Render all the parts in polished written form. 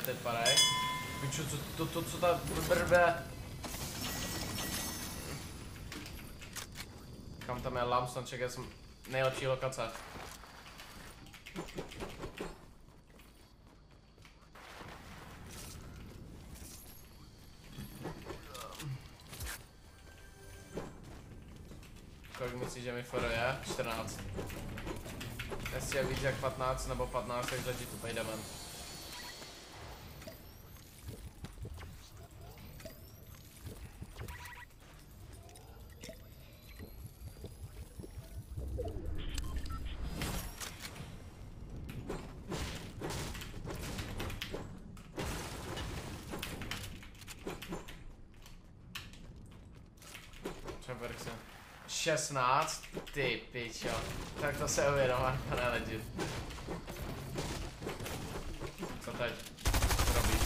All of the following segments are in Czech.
teď padej. Piču, co ta brbe? Kam tam je Lamstonček, já jsem nejlepší lokace. Kolik myslíš, že mi foro je? 14. Jestli je víc jak 15 nebo 15, takže ti tu pejdeme. Čaberkse. 16? Ty pičo. Tak to se uvědomá, pane legit. Co teď robíš?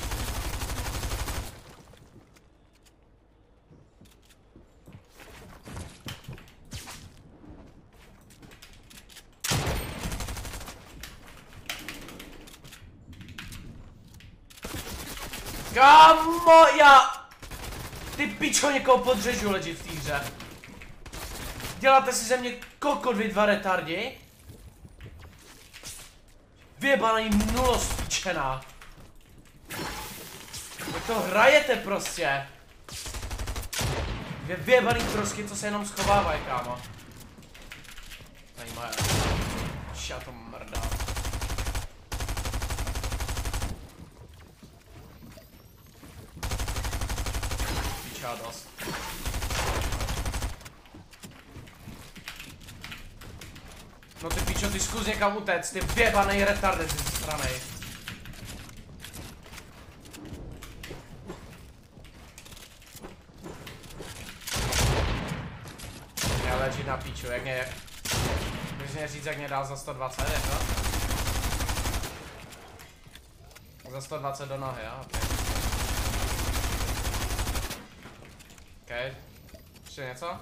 Kámo, já... Ty pičo, někoho podřežu legit v té hře. Děláte si ze mě kokot, vy dva retardi? Vyjebaný nulost pičená. Jak to hrajete prostě? Dvě vyjebaný trosky, co se jenom schovávají, kámo. Tady moje. Šato mrdá. Pičá dost. No ty pičo, ty zkus někam utéct, ty vyjebanej retardy z strany. Já leží na piču, jak mě... Můžeš mě říct, jak mě dál za 120, je to? Za 120 do nohy, jo? OK. Ještě něco?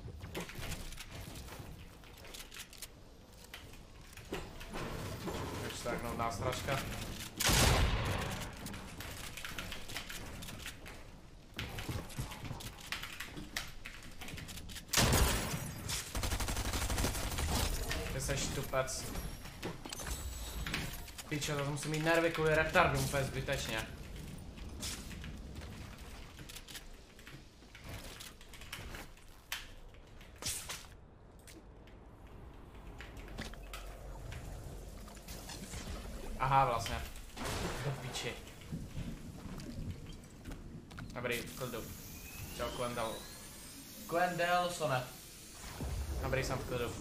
Stáknout nástražka. Ty seš tupec. Pičo, to musím mít nervy kvůli retardům úplně zbytečně. Aha, vlastně. Do piči. Dobrý, v klidu. Čau, Quendelsone. Dobrý, jsem v klidu.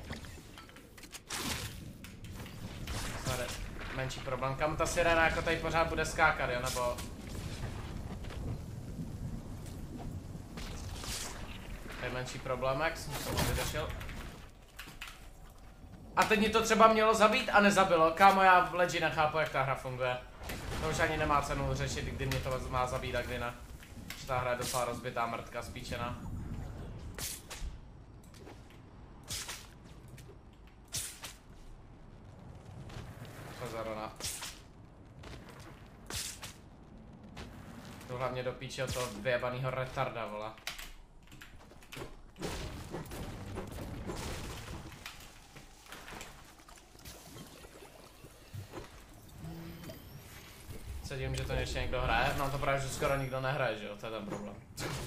Sorry. Menší problém. Kam ta sirena jako tady pořád bude skákat, jo, nebo... Tady menší problém, jak jsem to vyřešil. A teď mi to třeba mělo zabít a nezabilo. Kámo, já v legit nechápu, jak ta hra funguje. To už ani nemá cenu řešit, kdy mě to má zabít a kdy ne. Že ta hra je docela rozbitá, mrtka, spíčená. Pozorona. To hlavně do píče od toho vyjebanýho retarda, vole. Se divím, že to ještě někdo hraje, no to právě, že skoro nikdo nehraje, že jo, to je ten problém.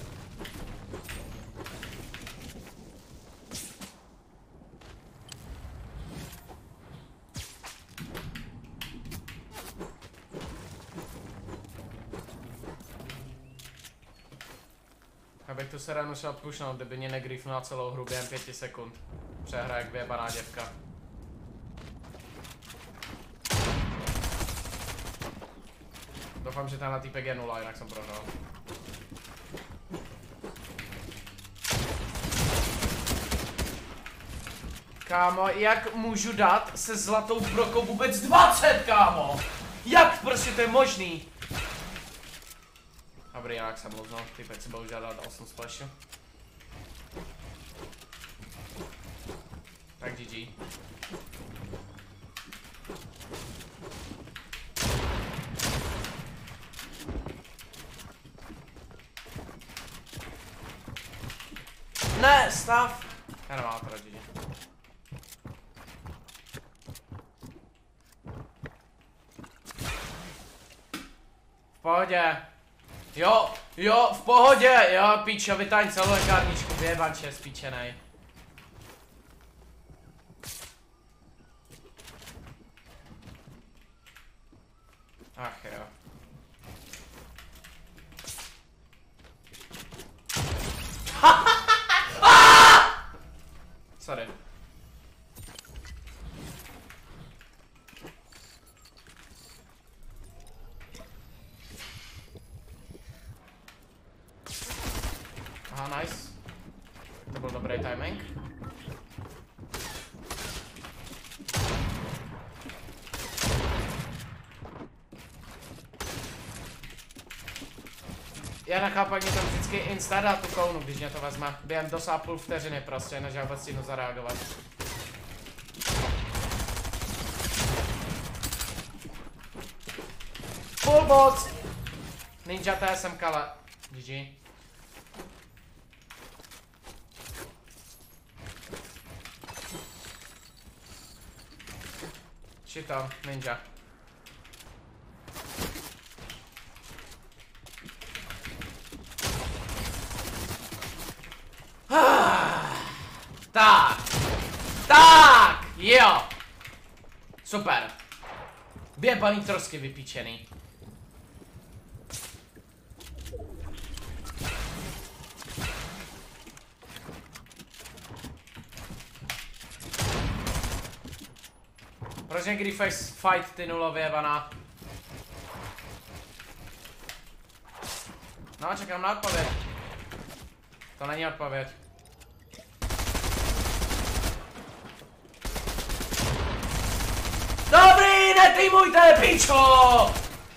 Abych tu serenu šel pušnout, kdyby mě negriefnula celou hru během 5 sekund. Přehra jak vyjebaná děvka. Doufám, že tenhle týpek je 0, jinak jsem prohrál. Kámo, jak můžu dát se zlatou brokou vůbec 20, kámo? Jak prostě to je možný? Dobrý, jinak jsem loznul, týpek si bohužel dal 8 splashu. Tak GG. Ne, stav! Já nemám to rodině. V pohodě. Jo, jo, v pohodě, jo, píčo, vytáň celou lékárničku, vyjebanče, spíčenej. Ach jo. Sorry. Aha, nice. To byl dobrý timing. Já nechápu, jak mě tam vždycky insta dá tu kounu, když mě to vezme. Během 2,5 vteřiny prostě, než já vůbec stihnu zareagovat. Full box! Ninja TSM kale. GG. Šitom, ninja. Tak. Tak. Jo. Super. Vyjebaný trosky vypíčený. Proč někdy fight ty nulo vyjebaná? No, čekám na odpověď. To není odpověď. Dobrý, netýmujte, pičo!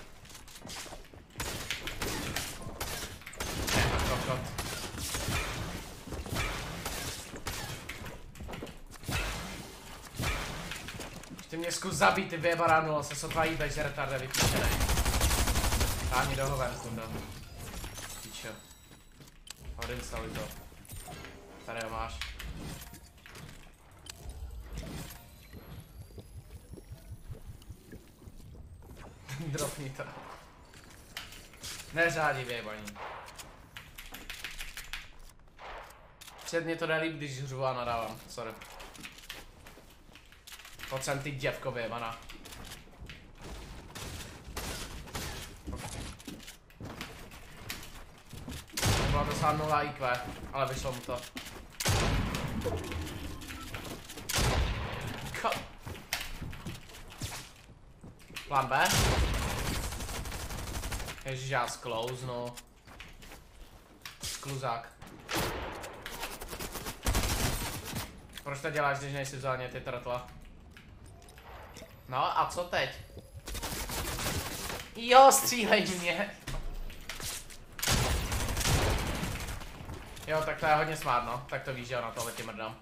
Ještě mě zkus zabít, ty vyjebaná nula, se sotva jíbeš, že retarde vypíčenej. Táhni do hoven, kundo. Pičo. Odinstaluj to. Tady ho máš. Dropni to. Neřádí vyjebaní. Před mě to nelíb, když hřu a nadávám, sorry. Pojď sem ty děvko vyjebaná. Bylo docela 0 IQ, ale vyšlo mu to. Plán B? Ježiš, já sklouznu. Skluzák. Proč to děláš, když nejsi v zóně, ty trotla? No a co teď? Jo, střílej mě. Jo, tak to je hodně smart, no. Tak to víš, že jo, na tohle ti mrdám.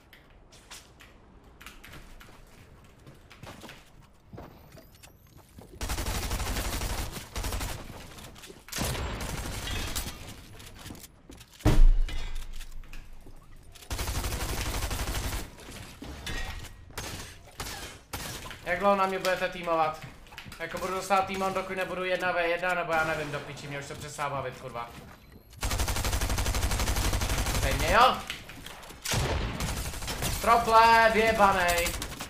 Jak dlouho na mě budete týmovat? Jako budu dostat týmon, dokud nebudu 1v1, nebo já nevím, do piči, mě už to přestává bavit, kurva. Stejně, jo? Trople, vyjebanej.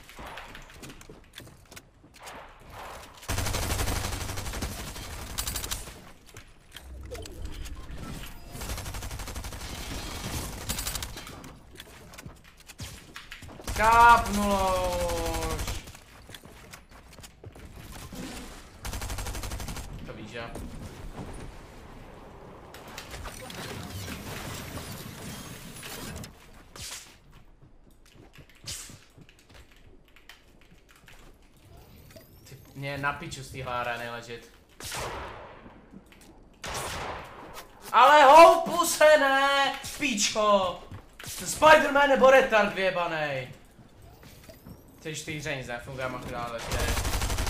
Kápnulož. To víš, jo? Mě na piču z téhle arény ležit. Ale houpu se ne, pičo! Spider-Man nebo retard vyjebanej. Ty čtyři nic nefunguje, mám dále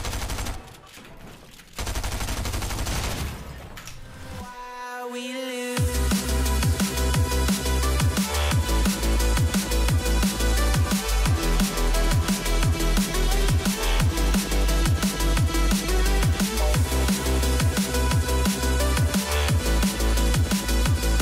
4.